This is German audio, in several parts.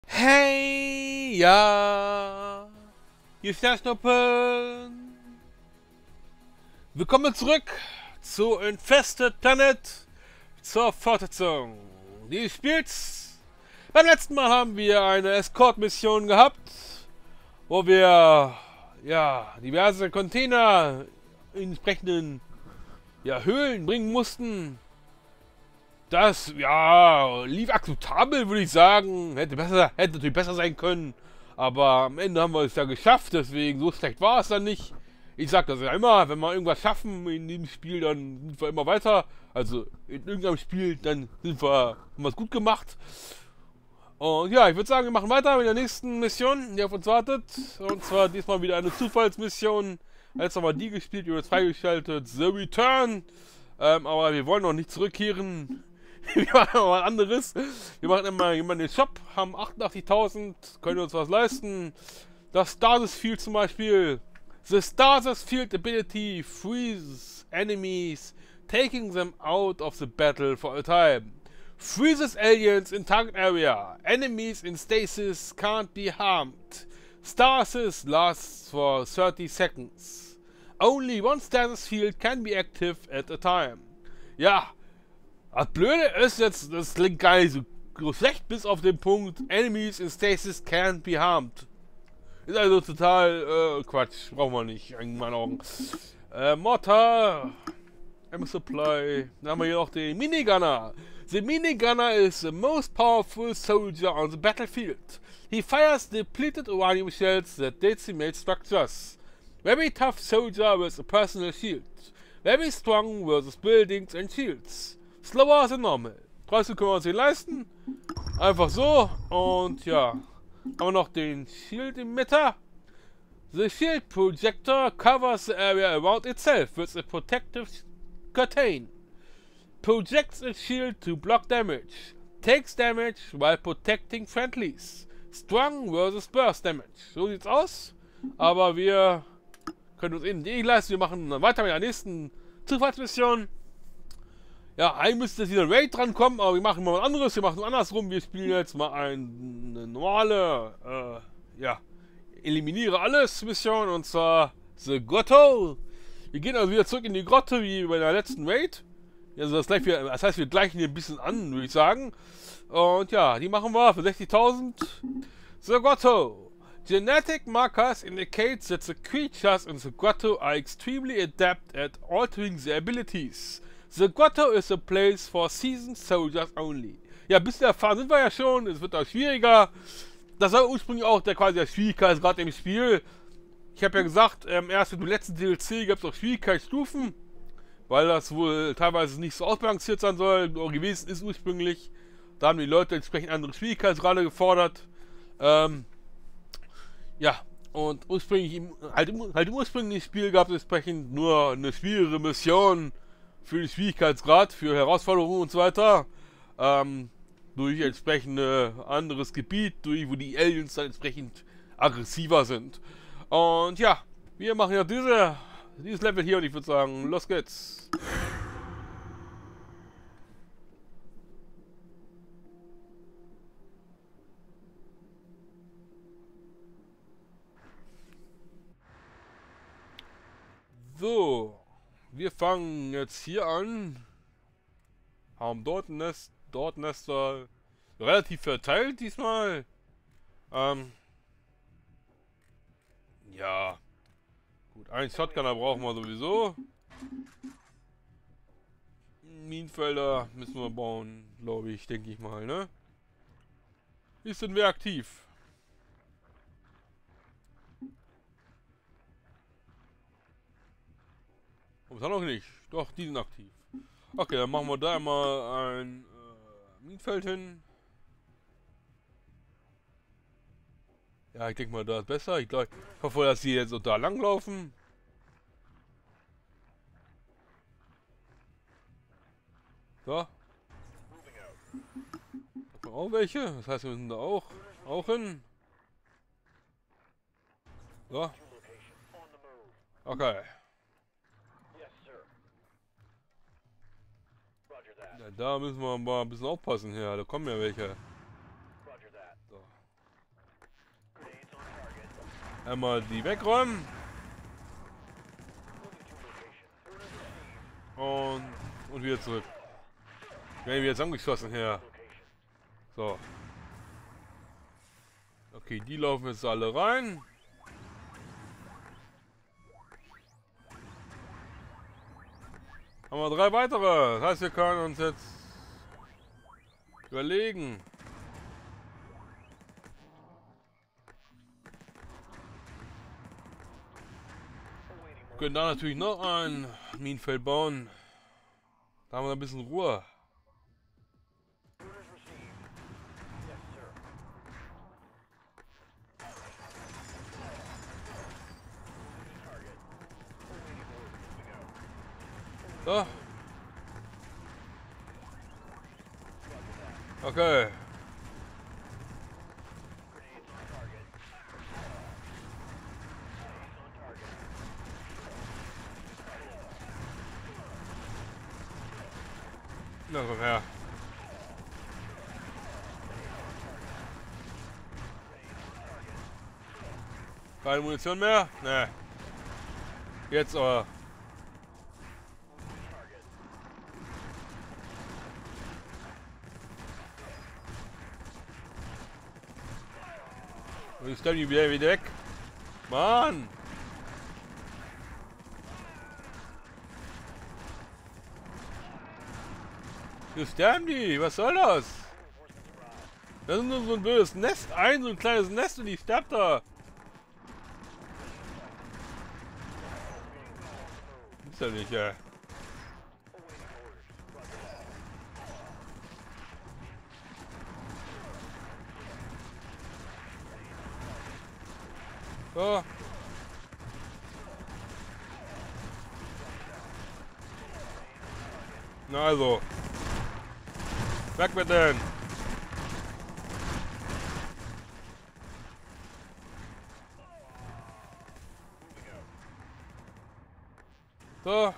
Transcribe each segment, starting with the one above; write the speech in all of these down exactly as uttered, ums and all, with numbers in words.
Hey, ja, hier ist der Schnuppen. Willkommen zurück zu Infested Planet zur Fortsetzung dieses Spiels. Beim letzten Mal haben wir eine Escort-Mission gehabt, wo wir ja diverse Container in entsprechenden ja, Höhlen bringen mussten. Das, ja, lief akzeptabel, würde ich sagen. Hätte besser, hätte natürlich besser sein können. Aber am Ende haben wir es ja geschafft, deswegen so schlecht war es dann nicht. Ich sag das ja immer, wenn wir irgendwas schaffen in dem Spiel, dann sind wir immer weiter. Also in irgendeinem Spiel, dann sind wir, haben wir es gut gemacht. Und ja, ich würde sagen, wir machen weiter mit der nächsten Mission, die auf uns wartet. Und zwar diesmal wieder eine Zufallsmission. Jetzt haben wir die gespielt, die wird freigeschaltet. The Return. Ähm, aber wir wollen noch nicht zurückkehren. Wir machen mal was anderes. Wir machen immer jemanden den Shop, haben achtundachtzigtausend, können uns was leisten. Das Stasis Field zum Beispiel. The Stasis Field ability freezes enemies, taking them out of the battle for a time. Freezes aliens in target area. Enemies in stasis can't be harmed. Stasis lasts for thirty seconds. Only one stasis field can be active at a time. Ja. Das Blöde ist jetzt, das klingt gar nicht so schlecht, bis auf den Punkt, Enemies in Stasis can't be harmed. Ist also total äh, Quatsch, brauchen wir nicht, in meinen Augen. Äh, Mortar, M Supply, dann haben wir hier noch den Minigunner. The Minigunner is the most powerful soldier on the battlefield. He fires depleted uranium shells that decimate structures. Very tough soldier with a personal shield. Very strong versus buildings and shields. Slower than normal. dreißig können wir uns hier leisten. Einfach so. Und ja. Haben wir noch den Shield Emitter. The Shield Projector covers the area around itself with a protective curtain. Projects a shield to block damage. Takes damage while protecting friendlies. Strong versus burst damage. So sieht's aus. Aber wir können uns eben die leisten. Wir machen dann weiter mit der nächsten Zufallsmission. Ja, eigentlich müsste jetzt wieder ein Raid dran kommen, aber wir machen mal was anderes, wir machen es andersrum. Wir spielen jetzt mal eine normale, äh, ja, eliminiere alles Mission, und zwar The Grotto. Wir gehen also wieder zurück in die Grotte, wie bei der letzten Raid. Also das, gleich wieder, das heißt, wir gleichen hier ein bisschen an, würde ich sagen. Und ja, die machen wir für sechzigtausend. The Grotto. Genetic markers indicate that the creatures in the Grotto are extremely adept at altering their abilities. The Grotto is a place for seasoned soldiers only. Ja, ein bisschen erfahren sind wir ja schon, es wird auch schwieriger. Das war ursprünglich auch der quasi der Schwierigkeitsgrad im Spiel. Ich habe ja gesagt, ähm, erst mit dem letzten D L C gab es auch Schwierigkeitsstufen, weil das wohl teilweise nicht so ausbalanciert sein soll, oder gewesen ist ursprünglich. Da haben die Leute entsprechend andere Schwierigkeitsgrade gefordert. Ähm, ja, und ursprünglich im, halt, im, halt im ursprünglichen Spiel gab es entsprechend nur eine schwierige Mission für den Schwierigkeitsgrad, für Herausforderungen und so weiter, ähm, durch entsprechende anderes Gebiet, durch wo die Aliens dann entsprechend aggressiver sind. Und ja, wir machen ja diese, dieses Level hier und ich würde sagen, los geht's. So. Wir fangen jetzt hier an, haben dort ein Nest, dort Nester, relativ verteilt diesmal. Ähm, ja, gut, einen Shotgunner brauchen wir sowieso. Minenfelder müssen wir bauen, glaube ich, denke ich mal, ne? Wie sind wir aktiv? Und noch nicht. Doch, die sind aktiv. Okay, dann machen wir da mal ein äh, Minenfeld hin. Ja, ich denke mal, da ist besser. Ich, glaub, ich hoffe, dass die jetzt so da langlaufen. So. Da kommen auch welche. Das heißt, wir müssen da auch, auch hin. So. Okay. Ja, da müssen wir mal ein bisschen aufpassen hier. Da kommen ja welche. So. Einmal die wegräumen. Und, und wieder zurück. Werden wir jetzt angeschossen hier. So. Okay, die laufen jetzt alle rein. Haben wir drei weitere. Das heißt, wir können uns jetzt überlegen. Wir können da natürlich noch ein Minenfeld bauen. Da haben wir ein bisschen Ruhe. So. Okay. Na, komm her. Keine Munition mehr? Ne. Jetzt aber. Und ich stelle die wieder, wieder weg. Mann! Hier sterben die! Was soll das? Das ist nur so ein böses Nest. Ein so ein kleines Nest und die sterbt da. Ist ja nicht, ja. So. Na also. Weg mit denen. So.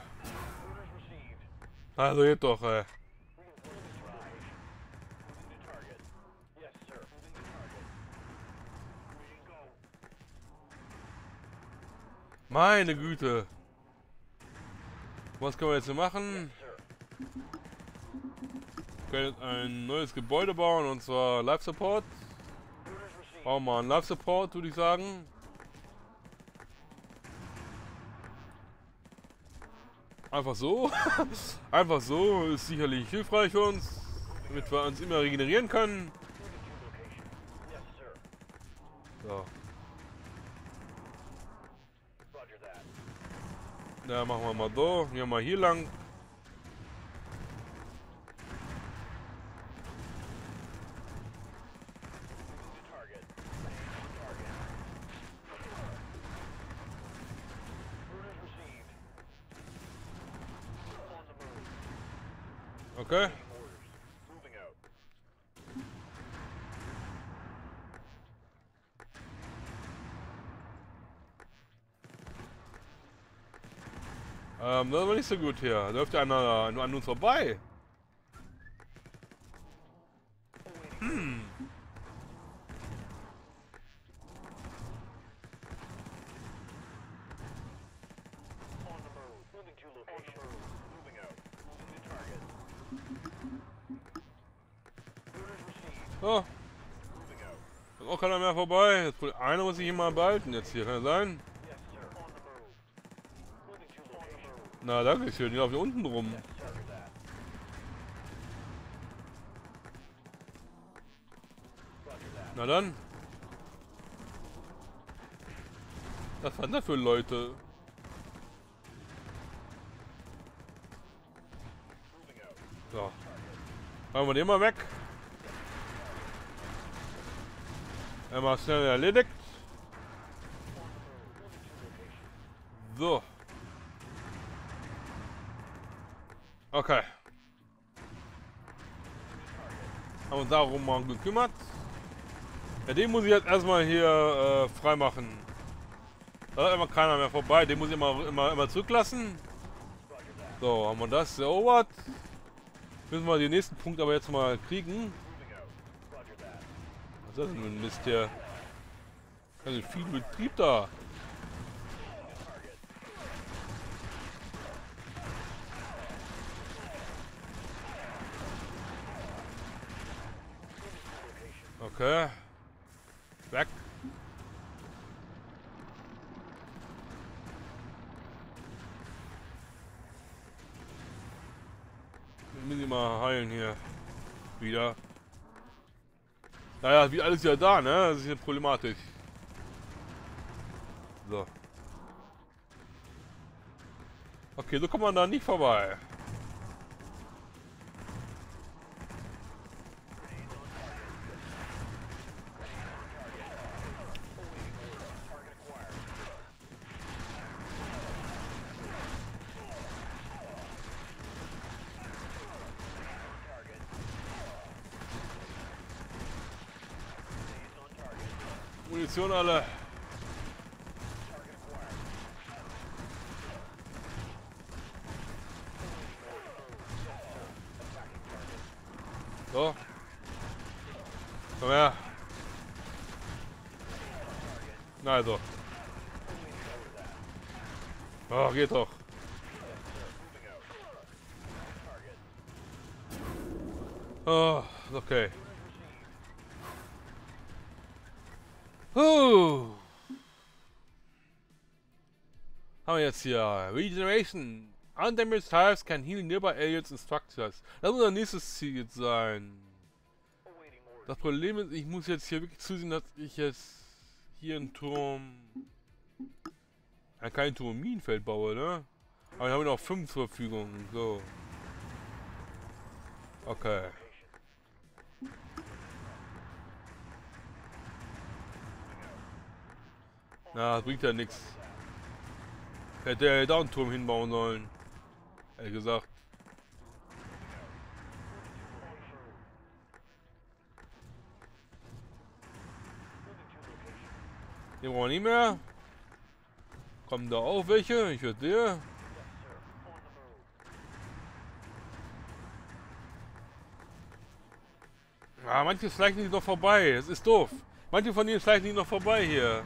Also geht doch, ey. Meine Güte. Was können wir jetzt hier machen? Wir können jetzt ein neues Gebäude bauen, und zwar Life Support. Bauen wir mal einen Life Support, würde ich sagen. Einfach so. Einfach so ist sicherlich hilfreich für uns, damit wir uns immer regenerieren können. So. Da machen wir mal so. Gehen wir mal hier lang. Okay. Ähm, das war nicht so gut hier. Läuft ja einer an uns vorbei. Hm. So. Ist auch keiner mehr vorbei. Jetzt wohl einer muss sich immer behalten jetzt hier. Kann das sein? Na, danke schön. Die laufen hier unten rum. Na dann. Was waren das für Leute? So. Machen wir den mal weg. Einmal schnell erledigt. So. Okay. Haben uns darum mal gekümmert. Ja, den muss ich jetzt erstmal hier äh, freimachen. Da ist immer keiner mehr vorbei. Den muss ich immer, immer, immer zurücklassen. So, haben wir das erobert. Müssen wir den nächsten Punkt aber jetzt mal kriegen. Was ist das denn für ein Mist hier? Also viel Betrieb da. Okay. Weg. Wir müssen mal heilen hier. Wieder. Naja, wie alles ja da, ne? Das ist ja problematisch. So. Okay, so kommt man da nicht vorbei. Munition alle. So. Komm her. Na also. Oh, geht doch. Oh, okay. Huh. Haben wir jetzt hier Regeneration. Undamaged Hives can heal nearby aliens and structures. Das muss unser nächstes Ziel jetzt sein. Das Problem ist, ich muss jetzt hier wirklich zusehen, dass ich jetzt hier einen Turm... Ja, kein Turm Minenfeld baue, ne? Aber ich habe noch fünf zur Verfügung. So. Okay. Na, das bringt ja nichts. Hätte er da einen Turm hinbauen sollen. Ehrlich gesagt. Den brauchen wir nicht mehr. Kommen da auch welche? Ich würde dir. Ah, manche schleichen sich noch vorbei. Es ist doof. Manche von denen schleichen sich noch vorbei hier.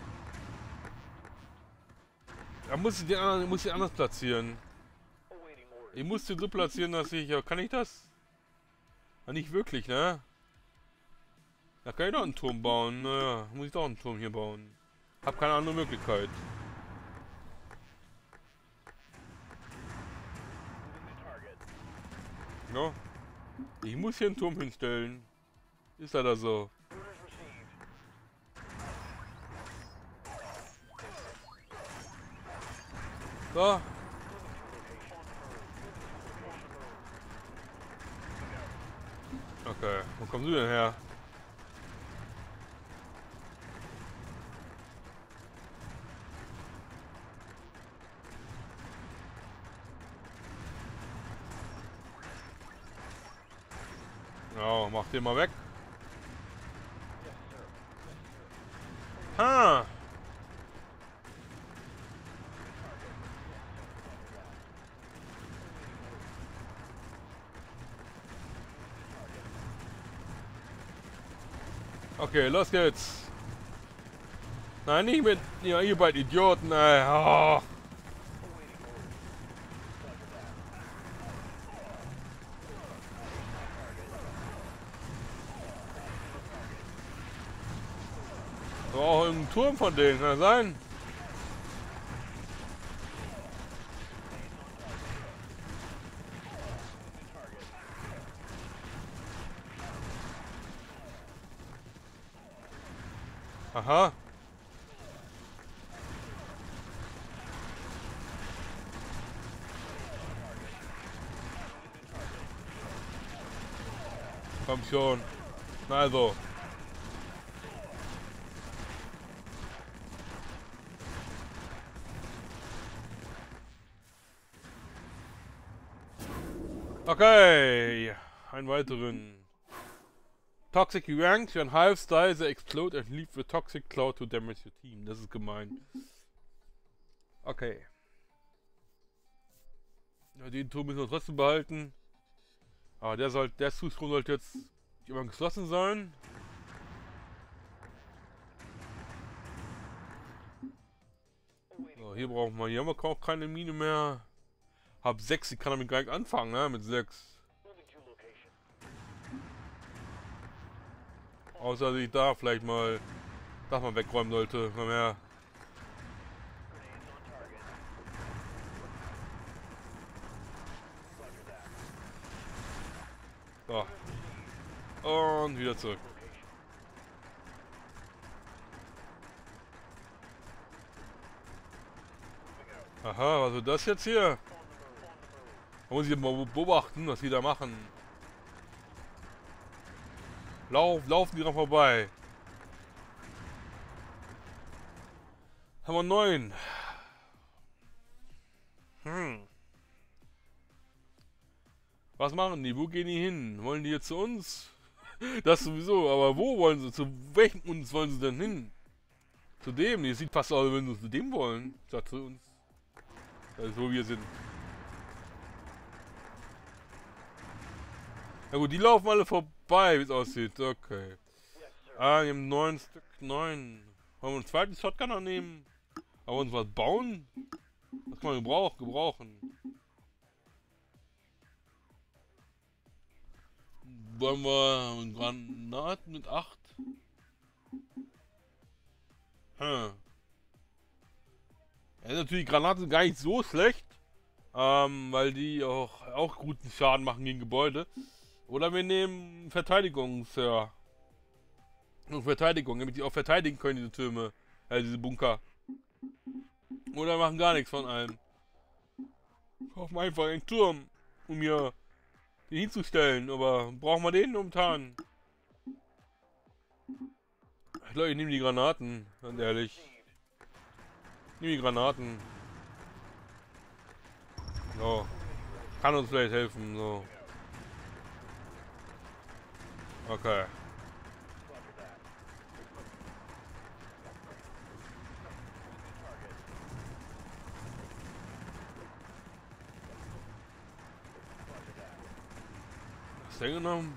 Da muss ich den anderen, muss ich anders platzieren. Ich muss den so platzieren, dass ich... Ja, kann ich das? Ja, nicht wirklich, ne? Da kann ich doch einen Turm bauen. Naja, muss ich doch einen Turm hier bauen. Hab keine andere Möglichkeit. Ja. Ich muss hier einen Turm hinstellen. Ist leider so. So. Okay, wo kommst du denn her? Ja, mach den mal weg. Ha! Okay, los geht's. Nein, nicht mit... Ja, ihr beiden Idioten, ey. Oh. So, auch im Turm von denen, kann das sein? Aha. Komm schon. Na also. Okay. Einen weiteren. Toxic ranks, when hives die, they explode and leave the toxic cloud to damage your team. Das ist gemein. Okay. Ja, den Turm müssen wir trotzdem behalten. Aber der soll, der Zustand sollte jetzt immer geschlossen sein. So, hier brauchen wir, hier haben wir auch keine Mine mehr. Hab sechs, ich kann damit gleich anfangen, ne? Mit sechs. Außer dass ich da vielleicht mal das mal wegräumen sollte. Mal mehr. So. Und wieder zurück. Aha, was wird das jetzt hier? Da muss ich mal beobachten, was die da machen. Lauf, laufen die noch vorbei. Haben wir neun. Hm. Was machen die? Wo gehen die hin? Wollen die jetzt zu uns? Das sowieso, aber wo wollen sie? Zu welchem uns wollen sie denn hin? Zu dem? Die sieht fast aus, als wenn sie zu dem wollen. Statt zu uns. Das ist wo wir sind. Na gut, die laufen alle vorbei, wie es aussieht. Okay. Ah, wir haben neun Stück. Neun. Wollen wir einen zweiten Shotgunner nehmen? Aber uns was bauen? Das kann man gebrauch, gebrauchen. Wollen wir Granaten mit acht? Hm. Ja, natürlich, Granaten sind gar nicht so schlecht. Ähm, weil die auch, auch guten Schaden machen gegen Gebäude. Oder wir nehmen Verteidigungs... Ja. Nur Verteidigung, damit die auch verteidigen können, diese Türme. Ja, diese Bunker. Oder machen gar nichts von allem. Kaufen einfach einen Turm, um mir den hinzustellen. Aber brauchen wir den momentan? Ich glaube, ich nehme die Granaten, ganz ehrlich. Ich nehme die Granaten. So. Kann uns vielleicht helfen, so. Okay. Streng genommen.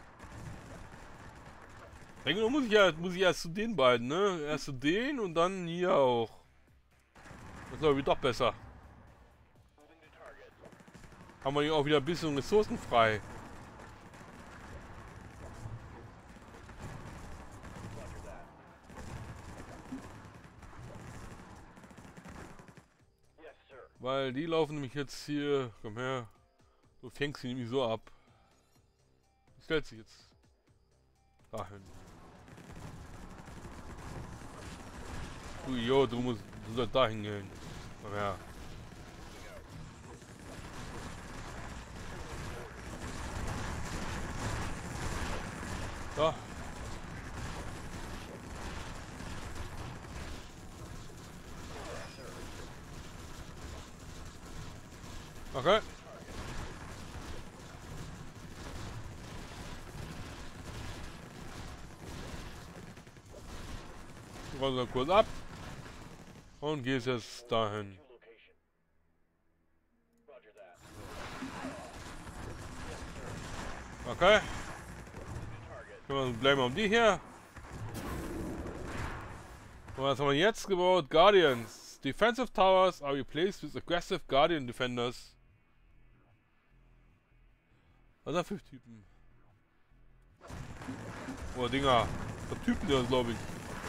Streng genommen muss ich ja muss ich erst zu den beiden, ne? Erst zu denen und dann hier auch. Das ist glaube ich doch besser. Haben wir hier auch wieder ein bisschen Ressourcen frei. Weil die laufen nämlich jetzt hier. Komm her. Du fängst sie nämlich so ab. Stellt sich jetzt dahin. Du Jo, du musst du sollst dahin gehen. Komm her. So. Okay. Rollen wir kurz ab. Und gehst jetzt dahin. Okay. Dann bleiben wir um die hier. Und was haben wir jetzt gebaut? Guardians. Defensive towers are replaced with aggressive Guardian Defenders. Was sind das für Typen? Oh, Dinger. Das Typen, das glaube ich.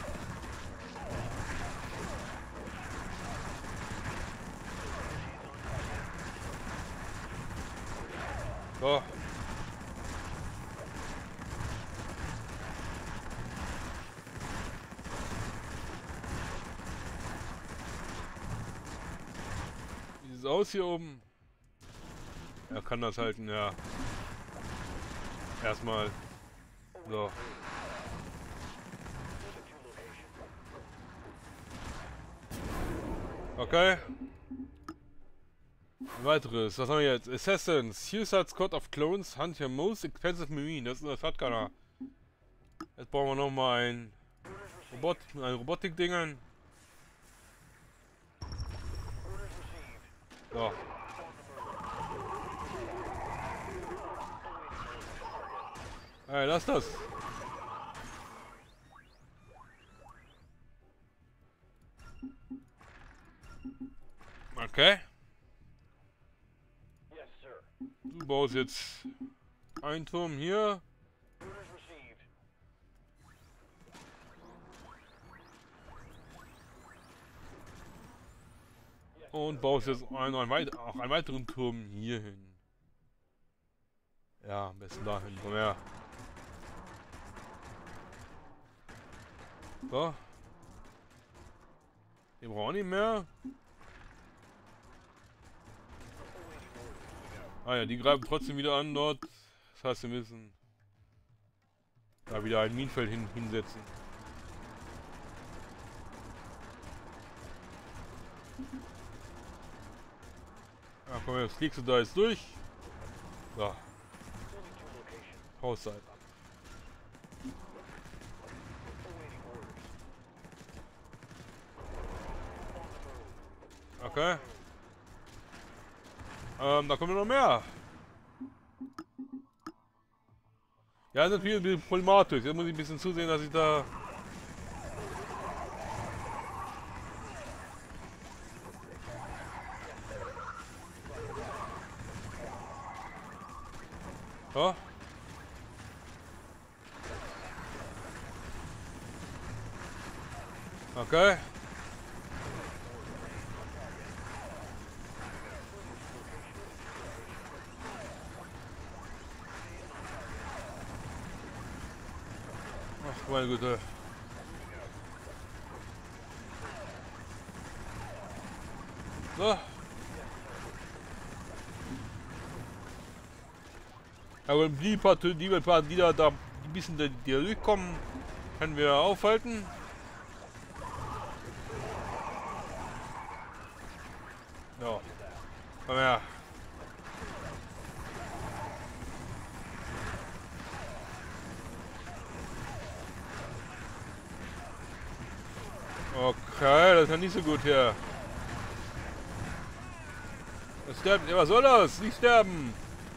So. Wie sieht es aus hier oben? Er kann das halten, ja. Erstmal. So. Okay. Weiteres. Was haben wir jetzt? Assassins. Suicide Squad of Clones hunt your most expensive Marine. Das ist ein Shotgunner. Jetzt brauchen wir nochmal ein Robot, ein Robotik-Dingern. So. Ey, lass das. Okay. Du baust jetzt einen Turm hier. Und baust jetzt einen, einen weit auch einen weiteren Turm hier hin. Ja, am besten dahin. Komm her. So. Den brauchen wir nicht mehr. Ah ja, die greifen trotzdem wieder an dort. Das heißt, wir müssen da wieder ein Minenfeld hin, hinsetzen. Ja, komm, jetzt fliegst du da jetzt durch. So. Hausseite ab. Okay. Ähm, da kommen noch mehr. Ja, das ist natürlich ein bisschen problematisch. Jetzt muss ich ein bisschen zusehen, dass ich da... So. Okay. Ach, meine Güte. So. Aber die paar, die paar, die da, da ein bisschen die durchkommen, können wir aufhalten. Ja. Komm her. Okay, das ist ja nicht so gut hier. Das sterbt. Ja, was soll das? Nicht sterben.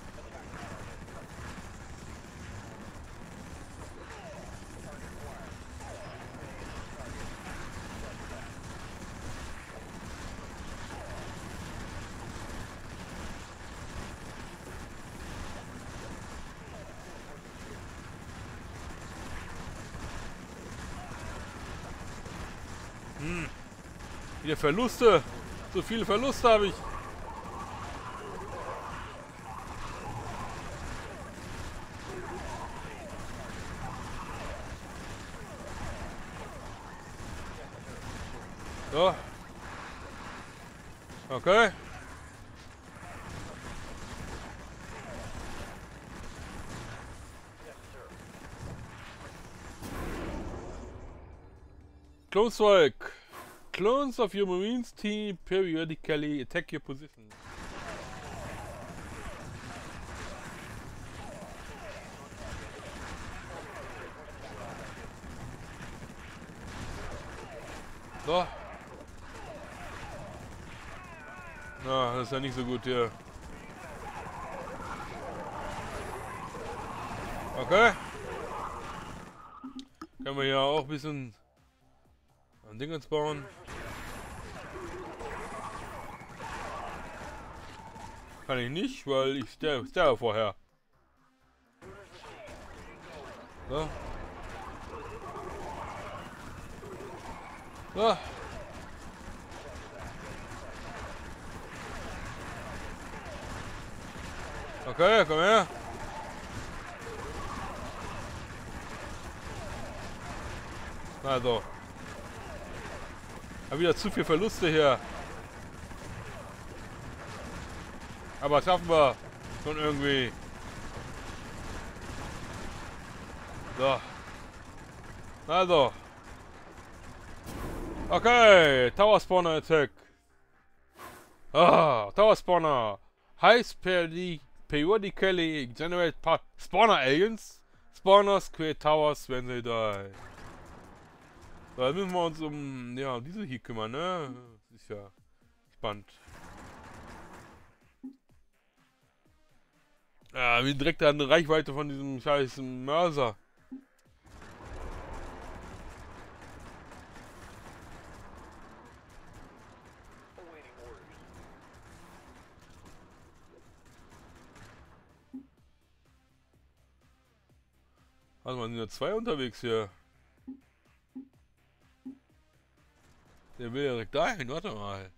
Hm. Wieder Verluste. So viele Verluste habe ich. So. Okay. Clone strike. Clones of your Marines team periodically attack your position. So. Na, das ist ja nicht so gut hier. Okay. Können wir hier auch ein bisschen an Dingens bauen. Kann ich nicht, weil ich sterbe, sterbe vorher. So. So. Okay, komm her. Also. Hab wieder zu viel Verluste hier. Aber schaffen wir schon irgendwie. So. Also. Okay, Tower Spawner Attack. Ah, Tower Spawner. Heiß periodically generate Spawner Aliens. Spawners create towers when they die. So, jetzt müssen wir uns um ja, diese hier kümmern, ne? Das ist ja spannend. Ja, wir direkt an der Reichweite von diesem scheiß Mörser. Warte mal, sind ja zwei unterwegs hier. Der will ja direkt dahin, warte mal.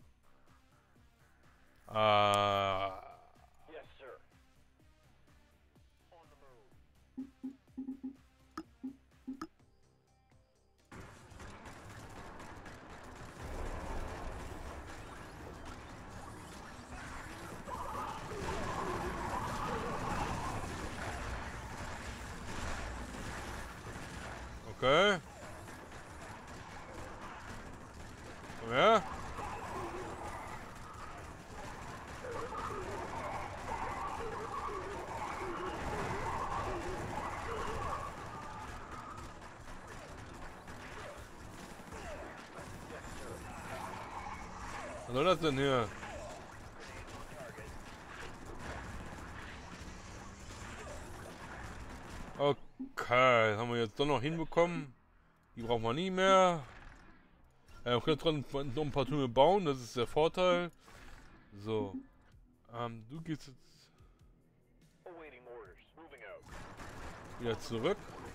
Ah. Yes, sir. On the move. Okay. Ja. Was soll das denn hier? Okay, das haben wir jetzt doch noch hinbekommen. Die brauchen wir nie mehr. Äh, wir können trotzdem noch ein paar Türme bauen, das ist der Vorteil. So. Ähm, du gehst jetzt Awaiting orders. Moving out. wieder zurück.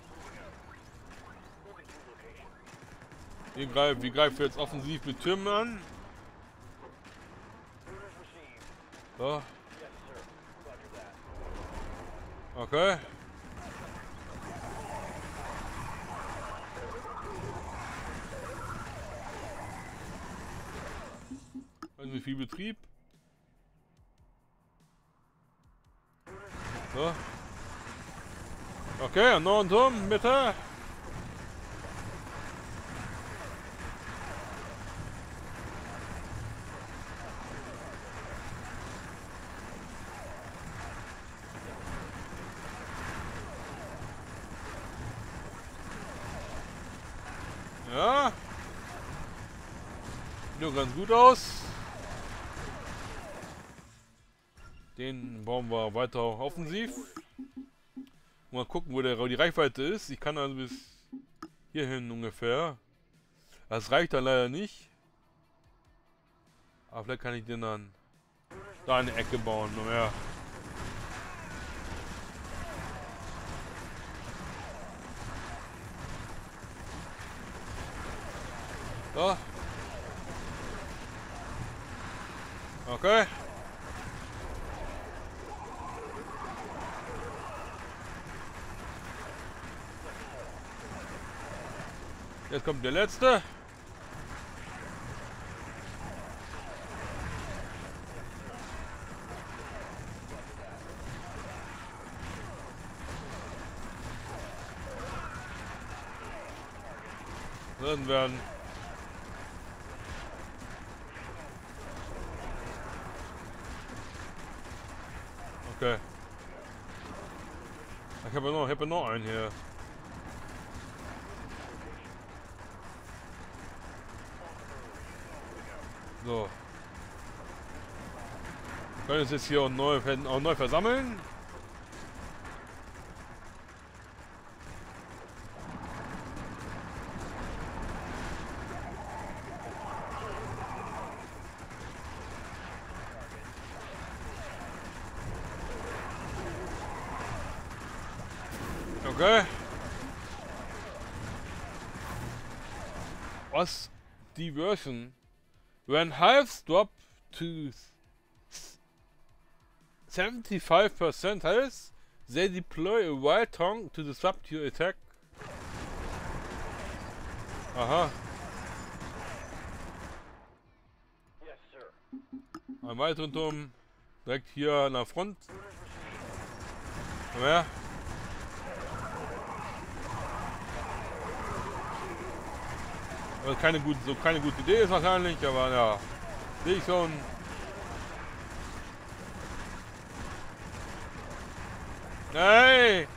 Moving to location. Wir greifen, wir greifen jetzt offensiv mit Türmen an. Orders received. So. Yes, sir. Roger that. Okay. Also wie viel Betrieb? So. Okay, am neuen Turm, bitte. Ja. Sieht doch ganz gut aus. Den bauen wir weiter offensiv. Mal gucken, wo der, die Reichweite ist. Ich kann also bis hierhin ungefähr. Das reicht dann leider nicht. Aber vielleicht kann ich den dann da eine Ecke bauen. Ja. So. Okay. Jetzt kommt der letzte. Dann werden okay. Ich habe noch, ich habe noch einen hier. So. Wir können uns jetzt hier auch neu, auch neu versammeln. Okay. Was diversion? When halves drop to seventy-five percent health, they deploy a wild tongue to disrupt your attack. Aha. Yes, sir. Ein weiteren Turm direkt hier an der Front. Komm her. Was keine gute, so keine gute Idee ist wahrscheinlich, aber ja, sehe ich schon. Hey!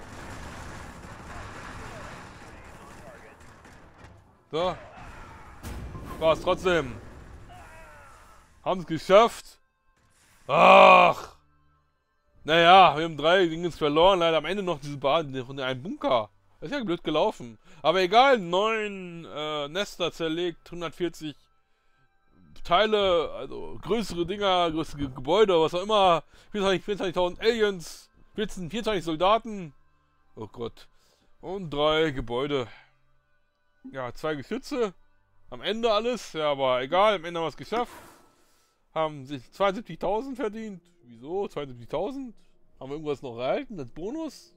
So. War's trotzdem. Haben es geschafft. Ach. Naja, wir haben drei Dinge verloren. Leider am Ende noch diese Bahn von einem Bunker. Das ist ja blöd gelaufen. Aber egal, neun äh, Nester zerlegt, hundertvierzig Teile, also größere Dinger, größere Gebäude, was auch immer. vierundzwanzigtausend Aliens, vierzehn, vierundzwanzig Soldaten. Oh Gott. Und drei Gebäude. Ja, zwei Geschütze. Am Ende alles. Ja, aber egal. Am Ende haben wir es geschafft. Haben sich zweiundsiebzigtausend verdient. Wieso? zweiundsiebzigtausend? Haben wir irgendwas noch erhalten? Das Bonus?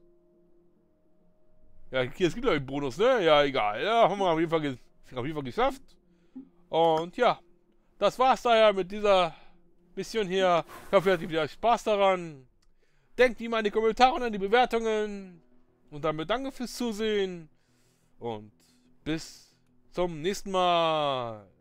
Ja, hier, es gibt ja einen Bonus, ne? Ja, egal. Ja, haben wir auf jeden Fall, ge auf jeden Fall geschafft. Und ja, das war's daher mit dieser Mission hier. Ich hoffe, ihr hattet wieder Spaß daran. Denkt immer an die Kommentare und an die Bewertungen. Und damit danke fürs Zusehen. Und bis zum nächsten Mal.